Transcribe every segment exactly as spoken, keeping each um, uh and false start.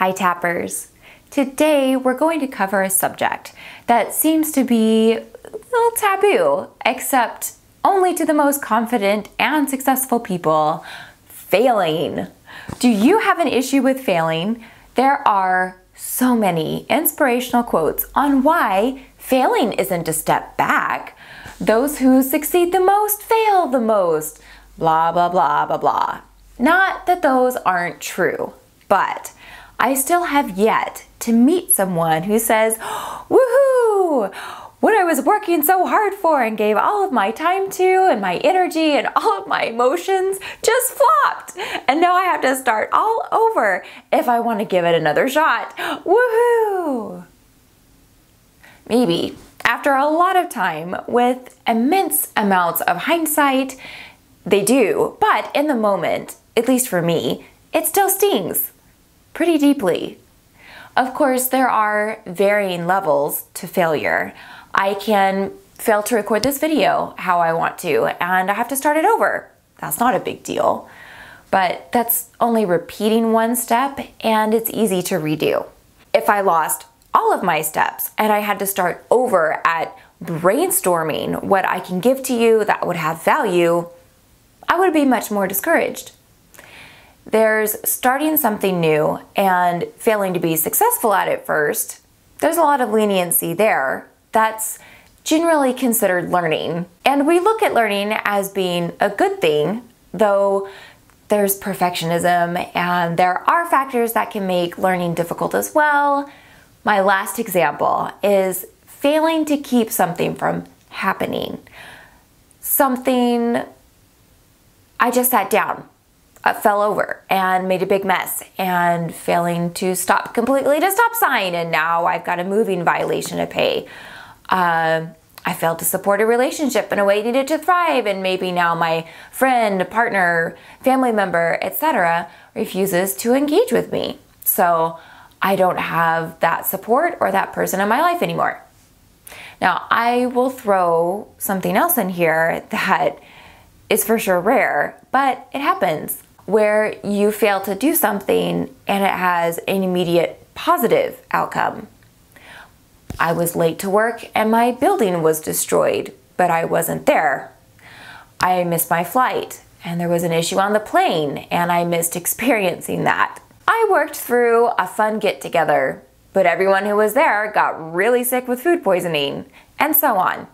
Hi Tappers! Today we're going to cover a subject that seems to be a little taboo, except only to the most confident and successful people: failing. Do you have an issue with failing? There are so many inspirational quotes on why failing isn't a step back. Those who succeed the most fail the most. Blah, blah, blah, blah, blah. Not that those aren't true, but I still have yet to meet someone who says, woohoo! What I was working so hard for and gave all of my time to and my energy and all of my emotions just flopped. And now I have to start all over if I want to give it another shot. Woohoo! Maybe after a lot of time with immense amounts of hindsight, they do, but in the moment, at least for me, it still stings pretty deeply. Of course, there are varying levels to failure. I can fail to record this video how I want to, and I have to start it over. That's not a big deal, but that's only repeating one step, and it's easy to redo. If I lost all of my steps and I had to start over at brainstorming what I can give to you that would have value, I would be much more discouraged. There's starting something new and failing to be successful at it first. There's a lot of leniency there. That's generally considered learning. And we look at learning as being a good thing, though there's perfectionism and there are factors that can make learning difficult as well. My last example is failing to keep something from happening. Something I just sat down, I fell over and made a big mess, and failing to stop completely at a stop sign, and now I've got a moving violation to pay. Uh, I failed to support a relationship in a way it needed to thrive, and maybe now my friend, partner, family member, et cetera refuses to engage with me. So I don't have that support or that person in my life anymore. Now, I will throw something else in here that is for sure rare, but it happens, where you fail to do something and it has an immediate positive outcome. I was late to work and my building was destroyed, but I wasn't there. I missed my flight and there was an issue on the plane and I missed experiencing that. I worked through a fun get-together, but everyone who was there got really sick with food poisoning, and so on.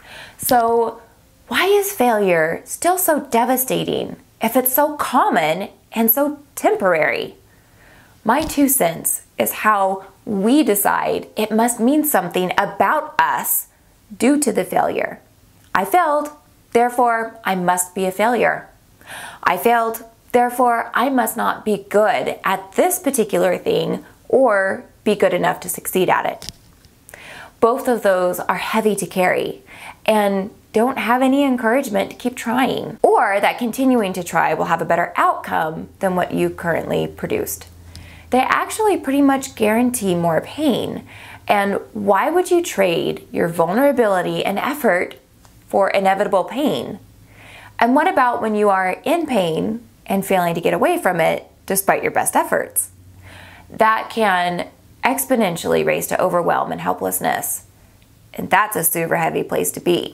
So why is failure still so devastating if it's so common and so temporary? My two cents is how we decide it must mean something about us due to the failure. I failed, therefore I must be a failure. I failed, therefore I must not be good at this particular thing or be good enough to succeed at it. Both of those are heavy to carry and don't have any encouragement to keep trying, or that continuing to try will have a better outcome than what you currently produced. They actually pretty much guarantee more pain. And why would you trade your vulnerability and effort for inevitable pain? And what about when you are in pain and failing to get away from it despite your best efforts? That can exponentially raise to overwhelm and helplessness. And that's a super heavy place to be.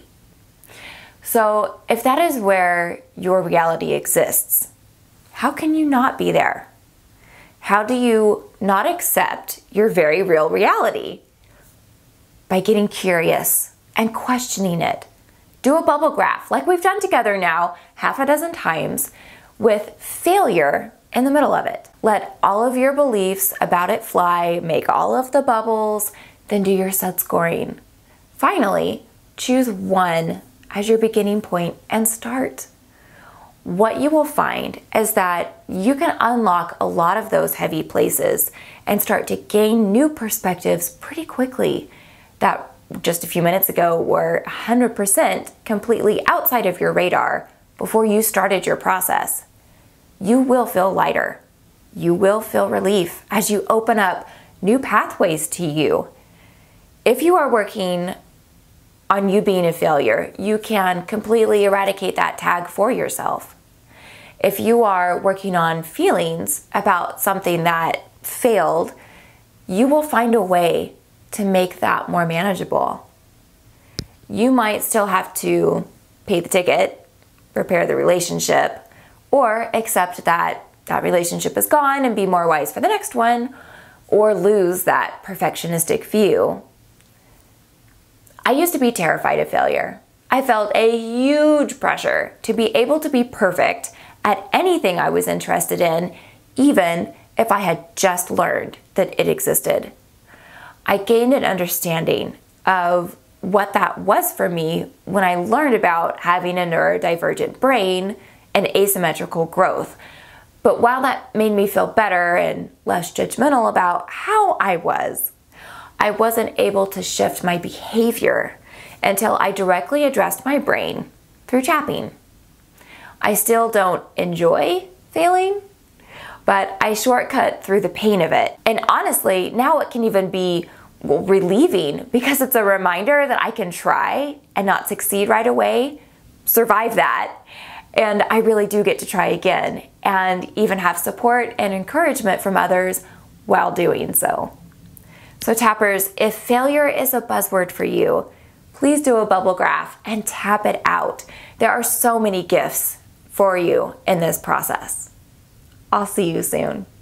So if that is where your reality exists, how can you not be there? How do you not accept your very real reality? By getting curious and questioning it. Do a bubble graph like we've done together now half a dozen times with failure in the middle of it. Let all of your beliefs about it fly, make all of the bubbles, then do your set scoring. Finally, choose one as your beginning point and start. What you will find is that you can unlock a lot of those heavy places and start to gain new perspectives pretty quickly that just a few minutes ago were one hundred percent completely outside of your radar before you started your process. You will feel lighter. You will feel relief as you open up new pathways to you. If you are working on you being a failure, you can completely eradicate that tag for yourself. If you are working on feelings about something that failed, you will find a way to make that more manageable. You might still have to pay the ticket, repair the relationship, or accept that that relationship is gone and be more wise for the next one, or lose that perfectionistic view. I used to be terrified of failure. I felt a huge pressure to be able to be perfect at anything I was interested in, even if I had just learned that it existed. I gained an understanding of what that was for me when I learned about having a neurodivergent brain and asymmetrical growth. But while that made me feel better and less judgmental about how I was, I wasn't able to shift my behavior until I directly addressed my brain through tapping. I still don't enjoy failing, but I shortcut through the pain of it. And honestly, now it can even be relieving because it's a reminder that I can try and not succeed right away, survive that, and I really do get to try again and even have support and encouragement from others while doing so. So tappers, if failure is a buzzword for you, please do a bubble graph and tap it out. There are so many gifts for you in this process. I'll see you soon.